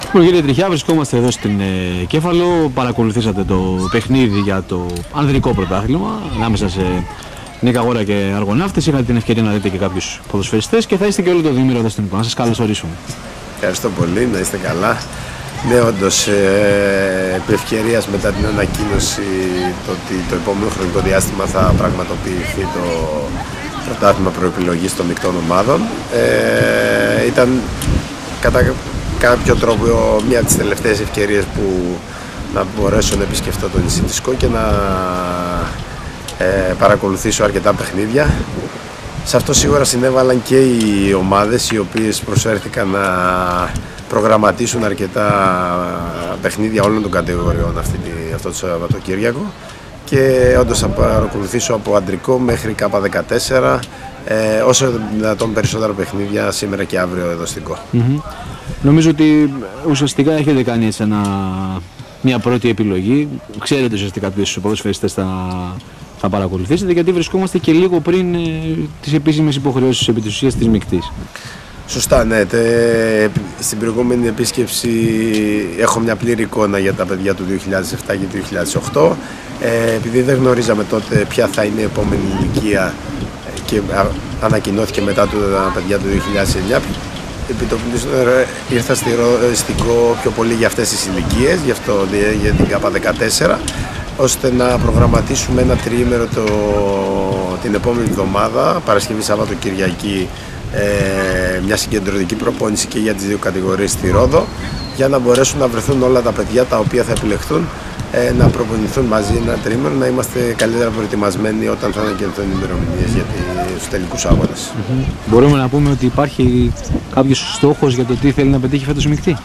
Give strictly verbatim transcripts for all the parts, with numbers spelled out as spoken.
Λοιπόν, κύριε Τριχιά, βρισκόμαστε εδώ στην ε, Κέφαλο. Παρακολουθήσατε το παιχνίδι για το ανδρικό πρωτάθλημα ανάμεσα σε Νίκα Αγόρα και Αργοναύτες. Είχατε την ευκαιρία να δείτε και κάποιους ποδοσφαιριστές και θα είστε και όλο το διήμερο εδώ στην εικόνα. Να σας καλωσορίσουμε. Ευχαριστώ πολύ, να είστε καλά. Ναι, όντως, ε, επί ευκαιρίας μετά την ανακοίνωση το ότι το επόμενο χρονικό διάστημα θα πραγματοποιηθεί το πρωτάθλημα προεπιλογής των μεικτών ομάδων, ε, ήταν κατά κάποιο τρόπο μια από τις τελευταίες ευκαιρίες που να μπορέσω να επισκεφτώ το νησί της Σκό και να ε, παρακολουθήσω αρκετά παιχνίδια. Σε αυτό σίγουρα συνέβαλαν και οι ομάδες οι οποίες προσφέρθηκαν να προγραμματίσουν αρκετά παιχνίδια όλων των κατηγοριών αυτή, αυτό το Σαββατοκύριακο, και όντως θα παρακολουθήσω από αντρικό μέχρι κάπα δεκατέσσερα ε, όσο δυνατόν περισσότερα παιχνίδια σήμερα και αύριο εδώ στην Κο. Mm-hmm. Νομίζω ότι ουσιαστικά έχετε κάνει έτσι ένα, μια πρώτη επιλογή. Ξέρετε ουσιαστικά ποιους ποδοσφαιριστές θα, θα παρακολουθήσετε, γιατί βρισκόμαστε και λίγο πριν ε, τις επίσημες υποχρεώσεις επί της ουσίας της μεικτής. Σωστά, ναι. Τε, στην προηγούμενη επίσκεψη έχω μια πλήρη εικόνα για τα παιδιά του δύο χιλιάδες επτά και δύο χιλιάδες οκτώ. Ε, επειδή δεν γνωρίζαμε τότε ποια θα είναι η επόμενη ηλικία και ανακοινώθηκε μετά του, τα παιδιά του δύο χιλιάδες εννιά, επί το ήρθα στη, στην Κο πιο πολύ για αυτές τις ηλικίες, γι' αυτό για την ΚΑΠΑ δεκατέσσερα, ώστε να προγραμματίσουμε ένα τριήμερο το, την επόμενη εβδομάδα, Παρασκευή, Σάββατο, Κυριακή, ε, μια συγκεντρωτική προπόνηση και για τις δύο κατηγορίες στη Ρόδο, για να μπορέσουν να βρεθούν όλα τα παιδιά τα οποία θα επιλεχθούν ε, να προπονηθούν μαζί ένα τριήμερο, να είμαστε καλύτερα προετοιμασμένοι όταν θα ανακοινωθούν οι ημερομηνίες για τους τελικούς αγώνες. Mm-hmm. Μπορούμε να πούμε ότι υπάρχει κάποιος στόχος για το τι θέλει να πετύχει φέτος η μεικτή?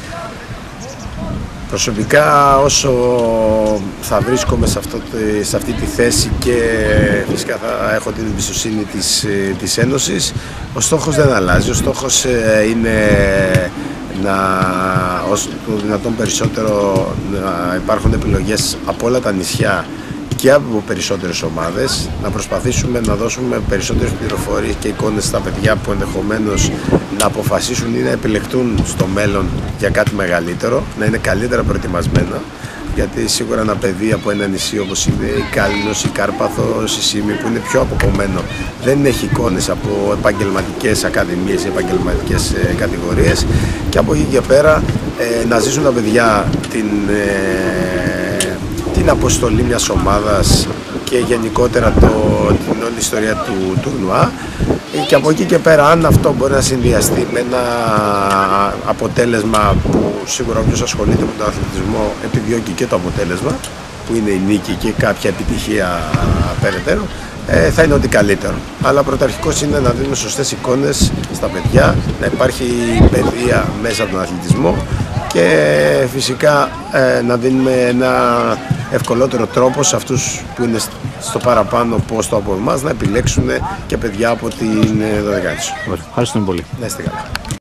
Προσωπικά, όσο θα βρίσκομαι σε, αυτό, σε αυτή τη θέση και φυσικά θα έχω την εμπιστοσύνη της, της Ένωσης, ο στόχος δεν αλλάζει. Ο στόχος είναι να, όσο το δυνατόν περισσότερο, να υπάρχουν επιλογές από όλα τα νησιά και από περισσότερες ομάδες, να προσπαθήσουμε να δώσουμε περισσότερες πληροφορίες και εικόνες στα παιδιά που ενδεχομένως να αποφασίσουν ή να επιλεχτούν στο μέλλον για κάτι μεγαλύτερο, να είναι καλύτερα προετοιμασμένα, γιατί σίγουρα ένα παιδί από ένα νησί όπως είναι η Κάλινος, η Κάρπαθος, η Σύμη, που είναι πιο αποκομμένο, δεν έχει εικόνες από επαγγελματικές ακαδημίες ή επαγγελματικές ε, κατηγορίες, και από εκεί και πέρα ε, να ζήσουν τα παιδιά την ε, την αποστολή μιας ομάδας και γενικότερα το, την όλη ιστορία του τουρνουά, και από εκεί και πέρα, αν αυτό μπορεί να συνδυαστεί με ένα αποτέλεσμα που σίγουρα όποιος ασχολείται με τον αθλητισμό επιδιώκει και το αποτέλεσμα, που είναι η νίκη και κάποια επιτυχία περαιτέρω, ε, θα είναι ό,τι καλύτερο. Αλλά πρωταρχικός είναι να δίνουμε σωστές εικόνες στα παιδιά, να υπάρχει παιδεία μέσα από τον αθλητισμό και φυσικά ε, να δίνουμε ένα ευκολότερο τρόπο σε αυτούς που είναι στο παραπάνω πόστο από εμάς να επιλέξουν και παιδιά από την δωδεκάτη. Ευχαριστούμε πολύ. Να είστε καλά.